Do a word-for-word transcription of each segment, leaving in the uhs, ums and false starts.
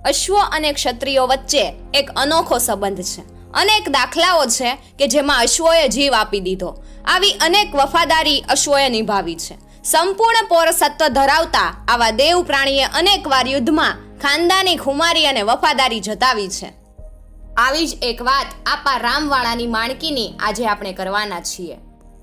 અશ્વો અને ક્ષત્રિયો વચ્ચે એક અનોખો સંબંધ છે. અનેક દાખલાઓ છે કે જેમાં અશ્વોએ જીવ આપી દીધો. આવી અનેક વફાદારી અશ્વોએ નિભાવી છે. સંપૂર્ણ પૌરસત્વ ધરાવતા આવા દેવ પ્રાણીએ અનેક વાર યુદ્ધમાં ખાનદાની ખુમારી અને વફાદારી જતાવી છે. આવી જ એક વાત આપા રામવાળાની માણકીની આજે આપણે કરવાના છીએ.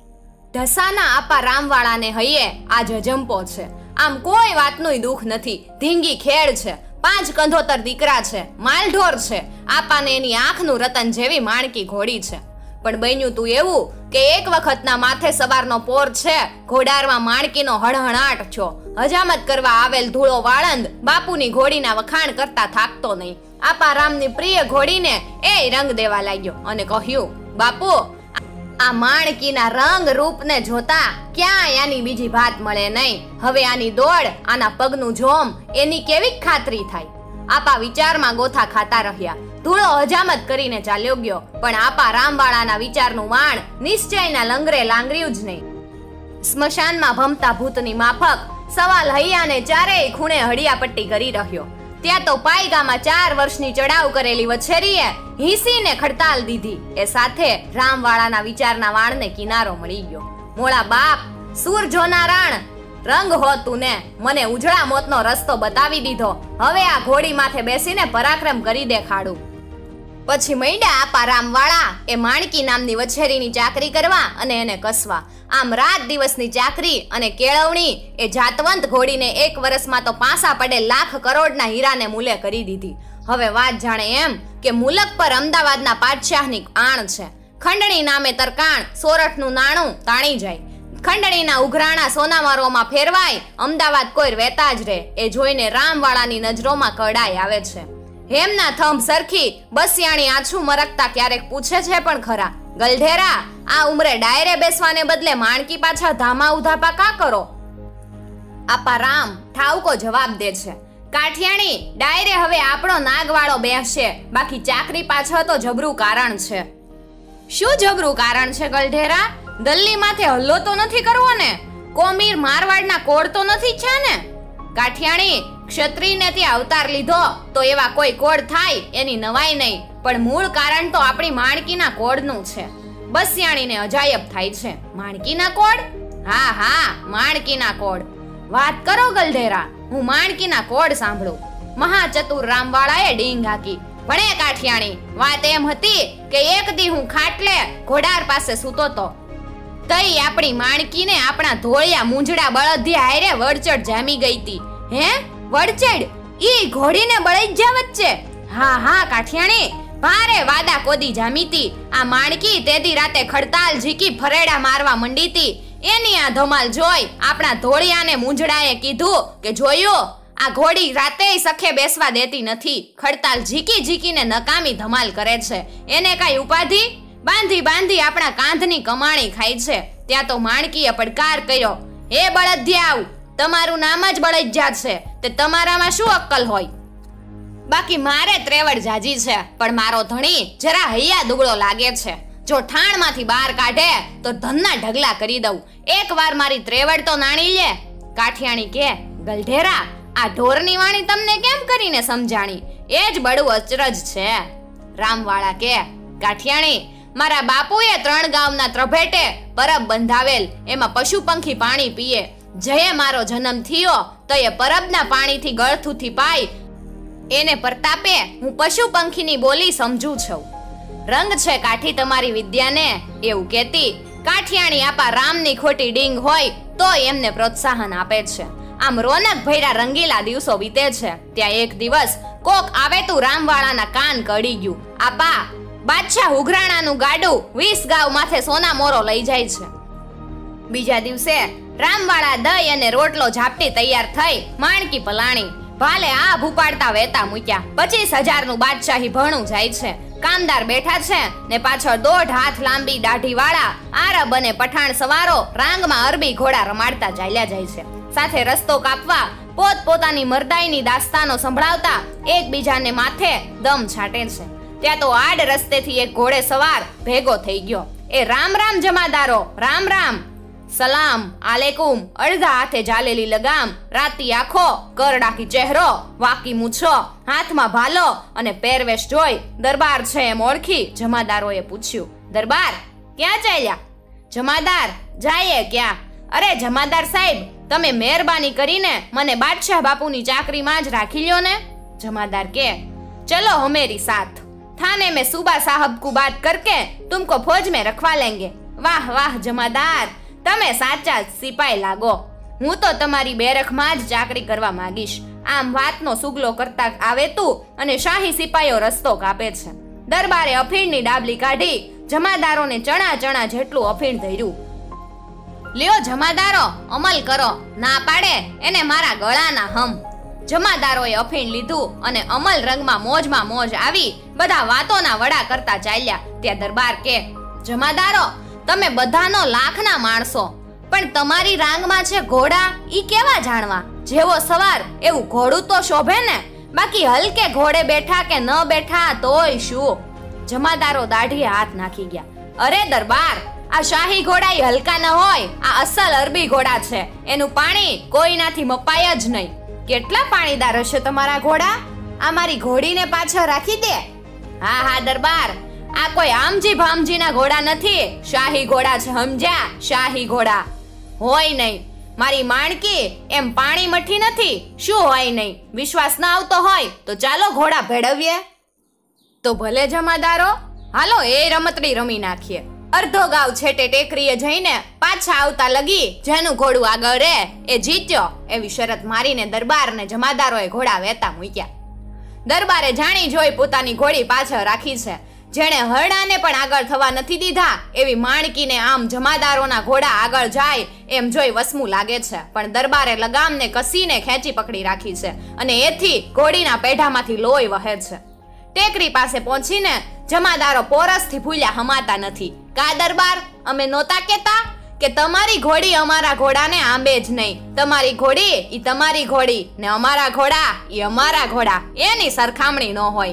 ઢસાના આપા રામવાળાને હૈયે આજ અજંપો છે. આમ કોઈ વાતનું દુઃખ નથી. ધીંગી ખેડ છે, પાંચ કંધોતર દીકરા છે, માલઢોર છે. આપાને એની આંખનું રતન જેવી માણકી ઘોડી છે. પણ બન્યું તું એવું કે એક વખતના માથે સવારનો પોર છે, ઘોડારમાં માણકીનો હળહણાટ થયો. હજામત કરવા આવેલ ધૂળો વાળંદ બાપુની ઘોડીના વખાણ કરતા થાકતો નહીં. આપા રામની પ્રિય ઘોડીને એ રંગ દેવા લાગ્યો અને કહ્યું, બાપુ, આ માણકીના રંગ રૂપને જોતા ક્યાંય આની બીજી ભાત મળે નહીં. હવે આની દોડ, આના પગનું જોમ, એની કેવી ખાતરી થાય? આપા વિચારમાં ગોથા ખાતા રહ્યા. ધૂળો હજામત કરીને ચાલ્યો ગયો, પણ આપા રામવાળાના વિચારનું વાણ નિશ્ચયના લંગરે લાંગર્યું જ નહીં. સ્મશાનમાં ભમતા ભૂતની માફક સવાલ હૈયાને ચારેય ખૂણે હડિયાપટ્ટી કરી રહ્યો. ત્યાં તો પાયગામાં ચાર વર્ષની ચડાવ કરેલી વછેરીએ હિંસીને ખડતાલ દીધી. એ સાથે રામવાળાના વિચારના વાણને કિનારો મળી ગયો. મોળા બાપ, સૂર જોનારાણ, રંગ હોતું ને મને ઉજળા મોતનો રસ્તો બતાવી દીધો. હવે આ ઘોડી માથે બેસીને પરાક્રમ કરી દેખાડું. પછી મૈડા આપા રામવાળા એ માણકી નામની વછેરીની ચાકરી કરવા અને એને કસવા. આમ રાત દિવસની ચાકરી અને કેળવણી એ જાતવંત ઘોડીને એક વર્ષમાં તો પાસા પડે લાખ કરોડના હીરાને મૂલે કરી દીધી. હવે વાત જાણે એમ કે મુલક પર અમદાવાદના પાદશાહની આણ છે. ખંડણી નામે તરકાણ સોરઠનું નાણું તાણી જાય. ખંડણીના ઉઘરાણા સોનામારોમાં ફેરવાય, અમદાવાદ કોઈ વેતા જ રહે. એ જોઈને રામવાળાની નજરોમાં કડાઈ આવે છે. હેમના થંભ સરખી બસિયાણી આછું મરકતા ક્યારેક પૂછે છે પણ ખરા, ગલઢેરા, આ ઉંમરે ડાયરે બેસવાને બદલે માણકી પાછા ધામા ઉધાપા કા કરો? આપા રામ ઠાવકો જવાબ દે છે, કાઠિયાણી, ડાયરે હવે આપણો નાગવાળો બેસશે, બાકી ચાકરી પાછળ તો જબરું કારણ છે. શું જબરું કારણ છે ગલઢેરા? દલ્લી માથે હલ્લો તો નથી કરવો ને? કોમીર મારવાડના કોડ તો નથી છે ને? કાઠિયાણી, ક્ષત્રિયને ત્યાં અવતાર લીધો તો એવા કોઈ કોડ થાય એની નવાઈ નહીં, પણ મૂળ કારણ તો આપણી માણકીના કોડનું છે. બસિયાણીને અજાયબ થાય છે. માણકીના કોડ? હા હા, માણકીના કોડ. વાત કરો ગલઢેરા, હું માણકીના કોડ સાંભળું. મહાચતુર રામવાળાએ ડીંગ હાકી. ભણે કાઠિયાણી, વાત એમ હતી કે એક દી હું ખાટલે ઘોડાર પાસે સૂતો તો. તઈ આપણી માણકીને આપણા ધોળિયા મૂંઝડા બળદિયા હારે વડચડ જામી ગઈ હતી. હે, વડચડ? ઈ ઘોડીને બળદિયા વચ્ચે? હા હા કાઠિયાણી, ભારે વાદા કોદી જામીતી. આ માણકી તેદી રાતે ખડતાલ ઝીકી ફરેડા મારવા મંડીતી. એની આ ધમાલ જોઈ આપણા ધોળિયાને મૂંઝડાએ કીધું કે જોયું, આ ઘોડી રાતે સખે બેસવા દેતી નથી. ખડતાલ ઝીકી ઝીકીને નકામી ધમાલ કરે છે. એને કઈ ઉપાધિ? બાંધી બાંધી આપણા કાંધની કમાણી ખાય છે. ત્યાં તો માણકીએ પડકાર કર્યો, હે બળદિયાવ, તમારું નામ જ બળદિયા છે, તે તમારામાં શું અક્કલ હોય? બાકી મારે ત્રેવડ જાજી છે, પણ મારો ધણી જરા હૈયા દુબળો લાગે છે. જો ઠાણમાંથી બહાર કાઢે તો ધનના ઢગલા કરી દઉં. એક વાર મારી ત્રેવડ તો નાણી લે. કાઠિયાણી કે, ગલઢેરા, આ ઢોરની વાણી તમને કેમ કરીને સમજાણી? એ જ બડું અચરજ છે. રામવાળા કે, કાઠિયાણી, મારા બાપુએ ત્રણ ગામના ત્રભેટે પરબ બંધાવેલ, એમાં પશુ પંખી પાણી પીએ. જયે મારો જન્મ થયો તો એ પરબના પાણીથી ગળથુથી પાઈ. એને પ્રતાપે હું પશુ પંખીની બોલી સમજું છું. રંગ છે કાઠી તમારી વિદ્યાને, એવું કહેતી કાઠિયાણી આપા રામની ખોટી ડીંગ હોય તો એમને પ્રોત્સાહન આપે છે. આમ રોનક ભર્યા રંગીલા દિવસો વીતે છે. ત્યાં એક દિવસ કોક આવે તું રામવાળાના કાન કડી ગયું, આપા, બાદશાહ ઉઘરાણાનું ગાડું વીસ ગાવ માથે સોના મોરો લઈ જાય છે. બીજા દિવસે રામવાળા દહીં અને રોટલો ઝાપટી તૈયાર થઈ માણકી પલાણી. ભાલે આ ભૂપાડતા વેતા મૂક્યા. પચીસ હજાર નું બાદશાહી ભણું જાય છે. કામદાર બેઠા છે ને પાછળ દોઢ હાથ લાંબી દાઢી વાળા આરબ અને પઠાણ સવારો રાંગમાં અરબી ઘોડા રમાડતા ચાલ્યા જાય છે. સાથે રસ્તો કાપવા પોત પોતાની મરદાઈની દાસ્તાનો સંભળાવતા એકબીજાને માથે દમ છાંટે છે. ત્યાં તો આડ રસ્તેથી એક ઘોડે સવાર ભેગો થઈ ગયો. એ રામ રામ જમાદારો, રામ રામ. સલામ આલેકુમ, અડધા હાથે જાલેલી લગામ, રાતી આંખો, કરડાકી ચહેરો, વાકી મૂછો, હાથમાં ભાલો અને પહેરવેશ જોઈ દરબાર છે એમ ઓળખી જમાદારોએ પૂછ્યું, દરબાર ક્યાં ચાલ્યા? જમાદાર, જાય ક્યાં? અરે જમાદાર સાહેબ, તમે મહેરબાની કરીને મને બાદશાહ બાપુની ચાકરીમાં જ રાખી લ્યો ને. જમાદાર કે, ચલો હમેરી સાથ, થાને में सूबा साहब को बात करके तुमको फौज में रखवा लेंगे. વાહ વાહ જમાદાર, તમે સાચા સિપાઈ લાગો. હું તો તમારી બેરખમાં જ ચાકરી કરવા માંગીશ. આમ વાતનો સુગલો કરતા આવે તું અને શાહી સિપાઈઓ રસ્તો કાપે છે. દરબારે અફીણની ડાબલી કાઢી જમાદારોને ચણા ચણા જેટલું અફીણ ધર્યું. લ્યો જમાદારો, અમલ કરો, ના પાડે એને મારા ગળાના હમ. જમાદારોએ અફીણ લીધું અને અમલ રંગમાં મોજમાં મોજ આવી બધા વાતોના વડા કરતા ચાલ્યા. ત્યાં દરબાર કે, જમાદારો, તમે બધાનો લાખના માણસો, પણ તમારી રાંગમાં છે ઘોડા, ઈ કેવા જાણવા? જેવો સવાર એવું ઘોડું તો શોભે ને, બાકી હલકે ઘોડે બેઠા કે ન બેઠા તોય શું? જમાદારો દાઢીએ હાથ નાખી ગયા. અરે દરબાર, આ શાહી ઘોડા ઈ હલકા ન હોય, આ અસલ અરબી ઘોડા છે. એનું પાણી કોઈનાથી મપાય જ નહીં. કેટલા પાણીદાર હશે તમારા ઘોડા? આ મારી ઘોડીને પાછળ રાખી દે. હા હા દરબાર, આ કોઈ આમજી ભામજીના ઘોડા નથી, શાહી ઘોડા છે, સમજ્યા? શાહી ઘોડા હોય નહીં. મારી માણકી એમ પાણી મઠી નથી. શું હોય નહીં? વિશ્વાસ ના આવતો હોય તો ચાલો ઘોડા ભેળવીએ. તો ભલે જમાદારો, હાલો એ રમતડી રમી નાખીએ. અર્ધો ગાવ છેટે ટેકરીએ જઈને પાછા આવતા લગી જેનું ઘોડું આગળ રહે એ જીત્યો, એવી શરત મારીને દરબાર ને જમાદારોએ ઘોડા વેતા મૂક્યા. દરબારે જાણી જોઈ પોતાની ઘોડી પાછળ રાખી છે. જેણે હરણાને પણ આગળ થવા નથી દીધા એવી માણકીને આમ જમાદારોના ઘોડા આગળ જાય એમ જોઈ વસમું લાગે છે. પણ દરબારે લગામને કસીને ખેંચી પકડી રાખી છે અને એથી ઘોડીના પેઢામાંથી લોહી વહે છે. ટેકરી પાસે પહોંચીને જમાદારો પોરસથી ભૂલ્યા હમાતા નથી. કા દરબાર, અમે નહોતા કેતા કે તમારી ઘોડી અમારા ઘોડાને આંબે જ નહીં? તમારી ઘોડી ઈ તમારી ઘોડી ને અમારા ઘોડા ઈ અમારા ઘોડા, એની સરખામણી ન હોય.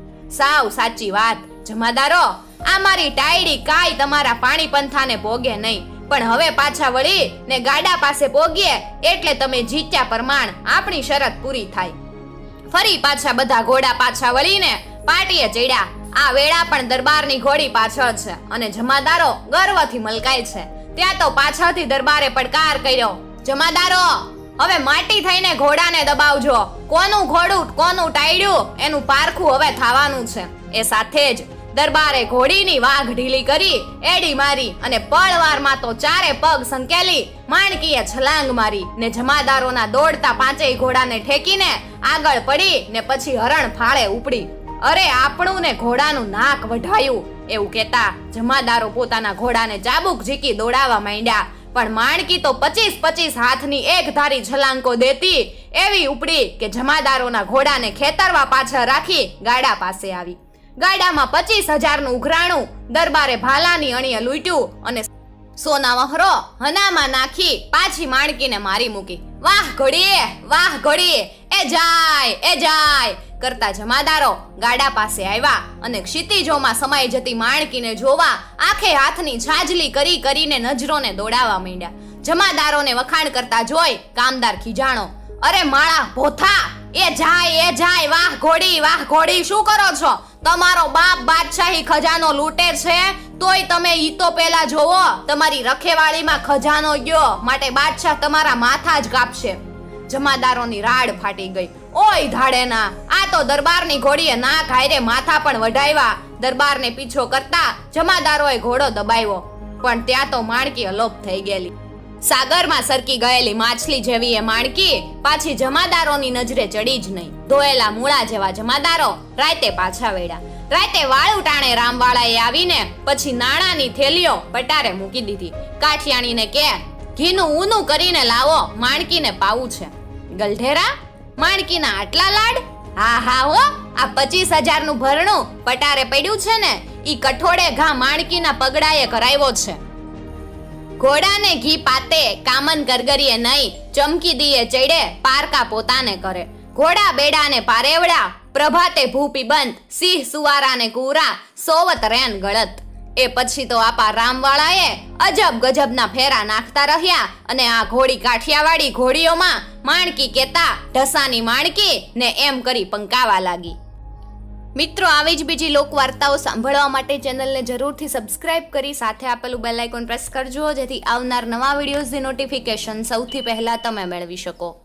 સાવ સાચી વાત જમાદારો, આ મારી ટાયડી કાઈ તમારા પાણી પંથાને ભોગે નહીં, પણ હવે પાછા વળી ને ગાડા પાસે પોગીએ એટલે તમે જીત્યા પ્રમાણ આપણી શરત પૂરી થાય. ફરી પાછા બધા ઘોડા પાછા વળીને પાટીએ ચડ્યા. આ વેળા પણ દરબારની ઘોડી પાછળ છે અને જમાદારો ગર્વથી મલકાય છે. ત્યાં તો પાછળથી દરબારે પડકાર કર્યો, જમાદારો, હવે માટી થઈને ઘોડાને દબાવજો. કોનું ઘોડું કોનું ટાયડ્યું એનું પારખું હવે થવાનું છે. એ સાથે જ દરબારે ઘોડીની વાઘ ઢીલી કરી એડી મારી અને પળવારમાં તો ચારે પગ સંકેલી માણકીએ છલાંગ મારી ને જમાદારોના દોડતા પાંચેય ઘોડાને ઠેકીને આગળ પડી ને પછી હરણ ફાળે ઉપડી. અરે આપણું ને ઘોડાનું નાક વઢાયું એવું કહેતા જમાદારો પોતાના ઘોડાને ચાબુક ઝીકી દોડાવવા માંડ્યા. પણ માણકી તો પચીસ પચીસ હાથની એક ધારી છલાંકો દેતી એવી ઉપડી કે જમાદારોના ઘોડાને ખેતરવા પાછળ રાખી ગાડા પાસે આવી. ગાડામાં પચીસ હજારનું ઉઘરાણું દરબારે ભાલાની અણીએ લૂંટ્યું અને સોના વહરો હનામાં નાખી પાછી માણકીને મારી મૂકી. વાહ ઘોડીએ, વાહ ઘોડીએ, એ જાય એ જાય કરતા જમાદારો ગાડા પાસે આવ્યા અને ક્ષિતિજોમાં સમાઈ જતી માણકીને જોવા આખે હાથની છાજલી કરી કરીને નજરોને દોડાવવા માંડ્યા. જમાદારોને વખાણ કરતા જોઈ કામદાર ખીજાણો, અરે માળા ભોથા, એ જાય એ જાય, વાહ ઘોડી વાહ ઘોડી, શું કરો છો? તમારો બાપ બાદશાહી ખજાનો લૂંટે છે તોય તમે ઈ તો પેલા જોવો, તમારી રખેવાળીમાં ખજાનો ગયો માટે બાદશાહ તમારા માથા જ કાપશે. જમાદારોની રાડ ફાટી ગઈ. ઓય ધાડેના, આ તો દરબારની ઘોડીએ નાક હાયરે માથા પણ વઢાવ્યા. દરબારને પીછો કરતા જમાદારોએ ઘોડો દબાવ્યો પણ ત્યાં તો માણકી અલોપ થઈ ગયેલી. સાગરમાં સરકી ગયેલી માછલી જેવી એ માણકી પાછી જમાદારોની નજરે ચડી જ નહીં. ધોયેલા મૂળા જેવા જમાદારો રાતે પાછા વેડ્યા. રાતે વાળું ટાણે રામવાળાએ આવીને પછી નાણાની થેલીઓ પટારે મૂકી દીધી. કાઠિયાણીને કે, ઘીનું ઊનું કરીને લાવો, માણકીને પાવું છે. ગલઢેરા, માણકીના આટલા લાડ? હા હા હો, આ પચીસ હજાર નું ભરણું પટારે પડ્યું છે ને ઈ કઠોળે ઘા માણકીના પગડાએ કરાવ્યો છે. ઘોડાને ઘી પાતે કામન ગરગરીએ નહીં, ચમકી દીએ ચડે પારકા પોતાને કરે. ઘોડા બેડાને પારેવડા, પ્રભાતે ભૂપી બંધ, સિંહ સુવારાને કુરા, સોવત રેન ગળત. એ પછી તો આપા રામવાળાએ અજબ ગજબના ફેરા નાખતા રહ્યા અને આ ઘોડી કાઠિયાવાડી ઘોડીઓમાં માણકી કેતા ઢસાની માણકી ને એમ કરી પંકાવા લાગી. મિત્રો, આવી જ બીજી લોકવાર્તાઓ સાંભળવા માટે ચેનલને જરૂરથી સબસ્ક્રાઇબ કરી સાથે આપેલું બેલ આઇકોન પ્રેસ કરજો, જેથી આવનાર નવા વિડીયોઝની નોટિફિકેશન સૌથી પહેલા તમે મેળવી શકો.